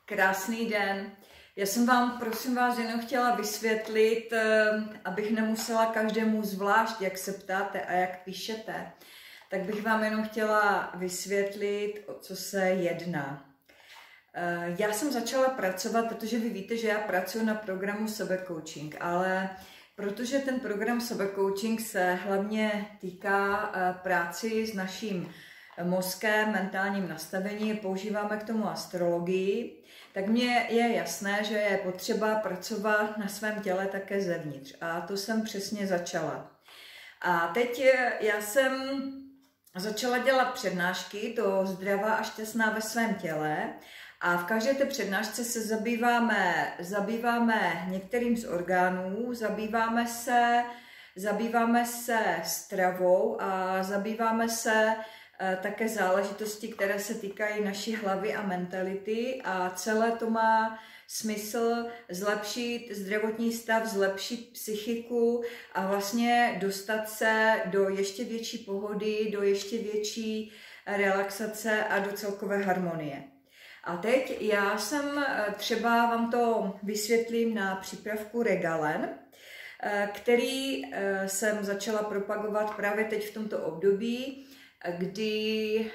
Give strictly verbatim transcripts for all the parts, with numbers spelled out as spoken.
Krásný den. Já jsem vám, prosím vás, jenom chtěla vysvětlit, abych nemusela každému zvlášť, jak se ptáte a jak píšete, tak bych vám jenom chtěla vysvětlit, o co se jedná. Já jsem začala pracovat, protože vy víte, že já pracuji na programu sebecoaching, ale protože ten program sebecoaching se hlavně týká práci s naším mozkem, mentálním nastavení, používáme k tomu astrologii, tak mně je jasné, že je potřeba pracovat na svém těle také zevnitř. A to jsem přesně začala. A teď já jsem začala dělat přednášky do Zdravá a šťastná ve svém těle. A v každé té přednášce se zabýváme, zabýváme některým z orgánů, zabýváme se, zabýváme se stravou a zabýváme se také záležitosti, které se týkají naší hlavy a mentality, a celé to má smysl zlepšit zdravotní stav, zlepšit psychiku a vlastně dostat se do ještě větší pohody, do ještě větší relaxace a do celkové harmonie. A teď já jsem třeba, vám to vysvětlím na přípravku Regalen, který jsem začala propagovat právě teď v tomto období, kdy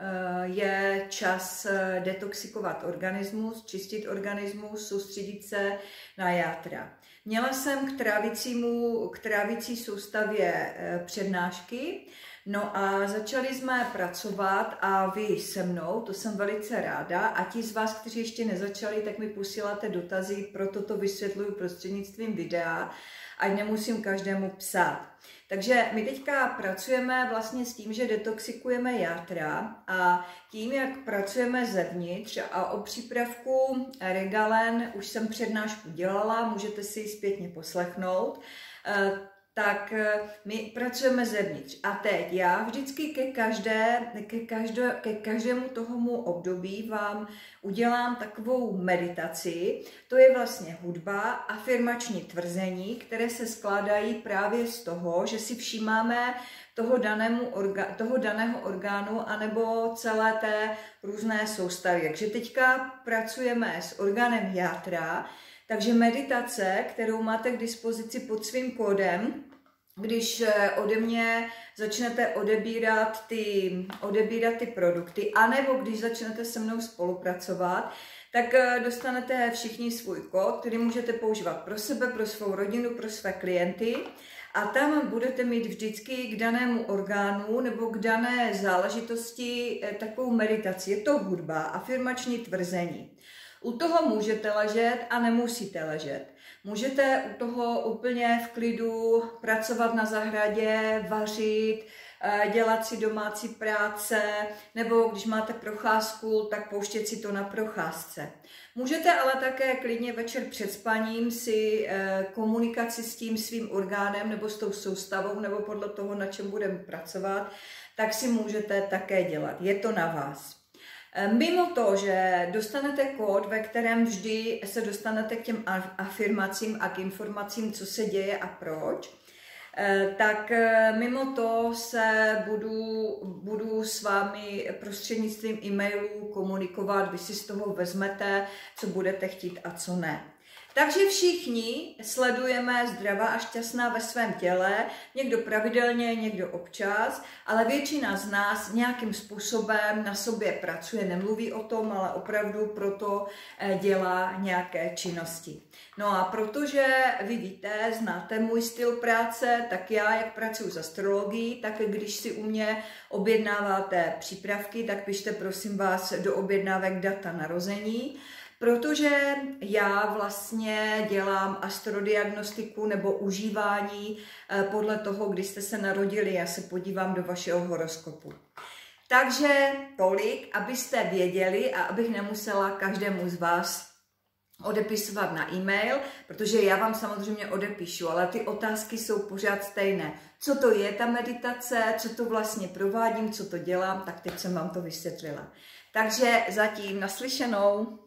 je čas detoxikovat organismus, čistit organismus, soustředit se na játra. Měla jsem k trávicímu, k trávicí soustavě přednášky, no a začali jsme pracovat a vy se mnou, to jsem velice ráda, a ti z vás, kteří ještě nezačali, tak mi posíláte dotazy, proto to vysvětluji prostřednictvím videa, ať nemusím každému psát. Takže my teďka pracujeme vlastně s tím, že detoxikujeme játra, a tím, jak pracujeme zevnitř, a o přípravku Regalen už jsem přednášku dělala, můžete si ji zpětně poslechnout, tak my pracujeme zevnitř. A teď já vždycky ke, každé, ke, každé, ke každému tohomu období vám udělám takovou meditaci. To je vlastně hudba, afirmační tvrzení, které se skládají právě z toho, že si všímáme toho, danému orga, toho daného orgánu anebo celé té různé soustavy. Takže teďka pracujeme s orgánem játra. Takže meditace, kterou máte k dispozici pod svým kódem, když ode mě začnete odebírat ty, odebírat ty produkty, anebo když začnete se mnou spolupracovat, tak dostanete všichni svůj kód, který můžete používat pro sebe, pro svou rodinu, pro své klienty. A tam budete mít vždycky k danému orgánu nebo k dané záležitosti takovou meditaci. Je to hudba, afirmační tvrzení. U toho můžete ležet a nemusíte ležet. Můžete u toho úplně v klidu pracovat na zahradě, vařit, dělat si domácí práce, nebo když máte procházku, tak pouštět si to na procházce. Můžete ale také klidně večer před spaním si komunikaci s tím svým orgánem nebo s tou soustavou, nebo podle toho, na čem budeme pracovat, tak si můžete také dělat. Je to na vás. Mimo to, že dostanete kód, ve kterém vždy se dostanete k těm afirmacím a k informacím, co se děje a proč, tak mimo to se budu, budu s vámi prostřednictvím e-mailů komunikovat, vy si z toho vezmete, co budete chtít a co ne. Takže všichni sledujeme Zdravá a šťastná ve svém těle, někdo pravidelně, někdo občas, ale většina z nás nějakým způsobem na sobě pracuje, nemluví o tom, ale opravdu proto dělá nějaké činnosti. No a protože vy víte, znáte můj styl práce, tak já, jak pracuji s astrologií, tak když si u mě objednáváte přípravky, tak pište prosím vás do objednávek data narození, protože já vlastně dělám astrodiagnostiku nebo užívání podle toho, kdy jste se narodili. Já se podívám do vašeho horoskopu. Takže tolik, abyste věděli a abych nemusela každému z vás odepisovat na e-mail, protože já vám samozřejmě odepíšu, ale ty otázky jsou pořád stejné. Co to je ta meditace, co to vlastně provádím, co to dělám, tak teď jsem vám to vysvětlila. Takže zatím naslyšenou.